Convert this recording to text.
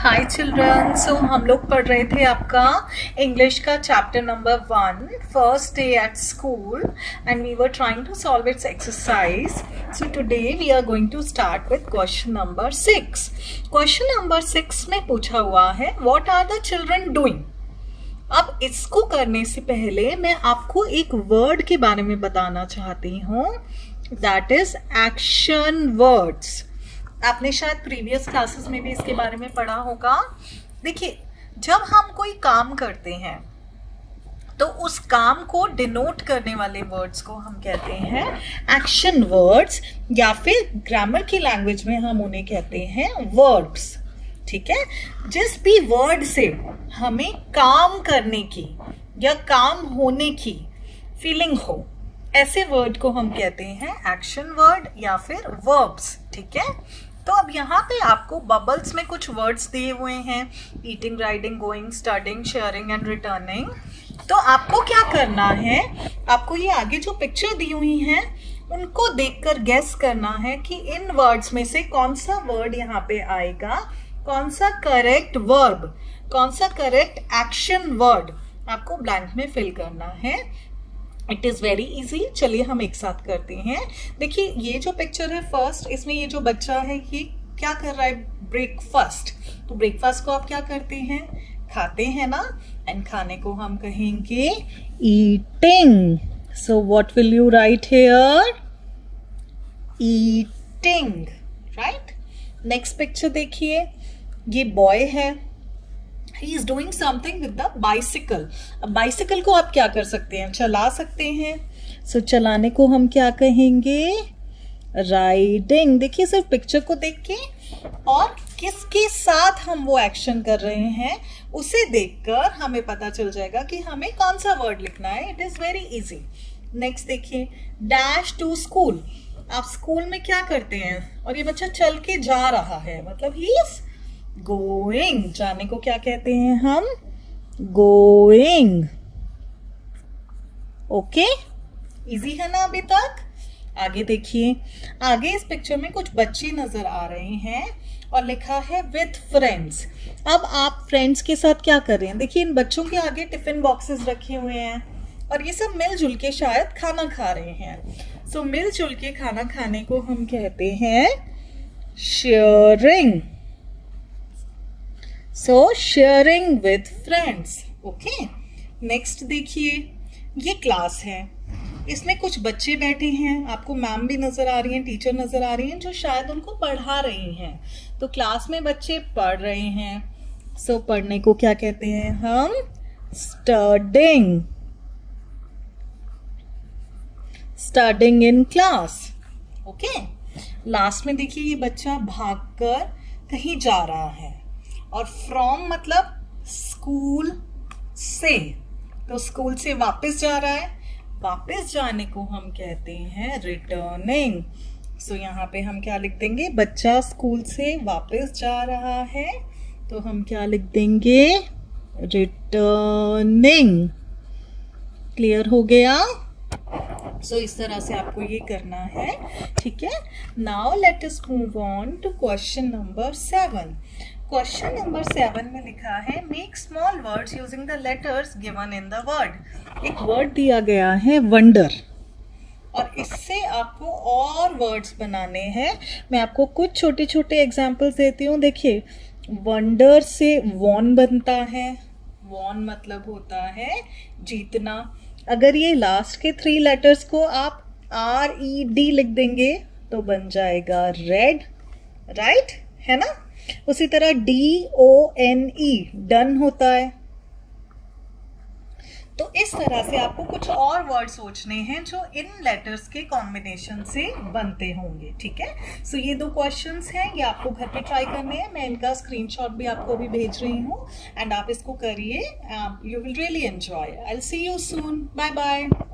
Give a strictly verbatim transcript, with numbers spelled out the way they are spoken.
हाय children. सो हम लोग पढ़ रहे थे आपका इंग्लिश का chapter number one, first day at school, and we were trying to solve its exercise. So today we are going to start with question number six. Question number six में पूछा हुआ है what are the children doing. अब इसको करने से पहले मैं आपको एक वर्ड के बारे में बताना चाहती हूँ, दैट इज एक्शन वर्ड्स. आपने शायद प्रीवियस क्लासेस में भी इसके बारे में पढ़ा होगा. देखिए, जब हम कोई काम करते हैं तो उस काम को डिनोट करने वाले वर्ड्स को हम कहते हैं एक्शन वर्ड्स, या फिर ग्रामर की लैंग्वेज में हम उन्हें कहते हैं वर्ब्स. ठीक है, जिस भी वर्ड से हमें काम करने की या काम होने की फीलिंग हो, ऐसे वर्ड को हम कहते हैं एक्शन वर्ड या फिर वर्ब्स. ठीक है, तो अब यहाँ पे आपको बबल्स में कुछ वर्ड्स दिए हुए हैं, eating, riding, going, studying, sharing and returning. तो आपको क्या करना है, आपको ये आगे जो पिक्चर दी हुई है उनको देखकर गेस करना है कि इन वर्ड्स में से कौन सा वर्ड यहाँ पे आएगा, कौन सा करेक्ट वर्ब, कौन सा करेक्ट एक्शन वर्ड आपको ब्लैंक में फिल करना है. It is very easy. चलिए हम एक साथ करते हैं. देखिए, ये जो पिक्चर है फर्स्ट, इसमें ये जो बच्चा है ये क्या कर रहा है, ब्रेकफास्ट. तो ब्रेकफास्ट को आप क्या करते हैं, खाते हैं ना, एंड खाने को हम कहेंगे eating. So what will you write here, eating. Right. Next picture देखिए, ये बॉय है, he is doing something with the bicycle. अब बाइसिकल को आप क्या कर सकते हैं, चला सकते हैं. सो so, चलाने को हम क्या कहेंगे, राइडिंग. देखिए, सिर्फ पिक्चर को देख के और किसके साथ हम वो एक्शन कर रहे हैं उसे देखकर हमें पता चल जाएगा कि हमें कौन सा वर्ड लिखना है. It is very easy. Next देखिए, डैश टू स्कूल. आप स्कूल में क्या करते हैं, और ये बच्चा चल के जा रहा है, मतलब ही इज गोइंग. जाने को क्या कहते हैं हम, गोइंग. ओके, इजी है ना अभी तक. आगे देखिए, आगे इस पिक्चर में कुछ बच्चे नजर आ रहे हैं और लिखा है विथ फ्रेंड्स. अब आप फ्रेंड्स के साथ क्या कर रहे हैं, देखिए इन बच्चों के आगे टिफिन बॉक्सेस रखे हुए हैं और ये सब मिलजुल के शायद खाना खा रहे हैं. सो so, मिलजुल के खाना खाने को हम कहते हैं sharing. So sharing with friends. Okay, next देखिए, ये क्लास है, इसमें कुछ बच्चे बैठे हैं, आपको मैम भी नजर आ रही हैं, टीचर नजर आ रही हैं जो शायद उनको पढ़ा रही हैं. तो क्लास में बच्चे पढ़ रहे हैं. सो so, पढ़ने को क्या कहते हैं हम, studying. Studying in class. Okay, last में देखिए, ये बच्चा भागकर कहीं जा रहा है और फ्रॉम मतलब स्कूल से, तो स्कूल से वापस जा रहा है, वापस जाने को हम कहते हैं रिटर्निंग. सो so, यहाँ पे हम क्या लिख देंगे, बच्चा स्कूल से वापस जा रहा है तो हम क्या लिख देंगे, रिटर्निंग. क्लियर हो गया. सो so, इस तरह से आपको ये करना है. ठीक है, now let us move on to question number seven. Question number seven में लिखा है make small words using the letters given in the word. एक वर्ड दिया गया है वंडर, और इससे आपको और वर्ड्स बनाने हैं. मैं आपको कुछ छोटे छोटे एग्जांपल्स देती हूँ. देखिए, वंडर से वॉन बनता है. वॉन मतलब होता है जीतना. अगर ये लास्ट के थ्री लेटर्स को आप आर ई डी लिख देंगे तो बन जाएगा रेड. राइट है ना. उसी तरह D O N E done होता है. तो इस तरह से आपको कुछ और वर्ड सोचने हैं जो इन लेटर्स के कॉम्बिनेशन से बनते होंगे. ठीक है, सो so, ये दो क्वेश्चंस हैं, ये आपको घर पे ट्राई करने हैं. मैं इनका स्क्रीनशॉट भी आपको अभी भेज रही हूँ, एंड आप इसको करिए. You will really enjoy. I will see you soon. Bye bye.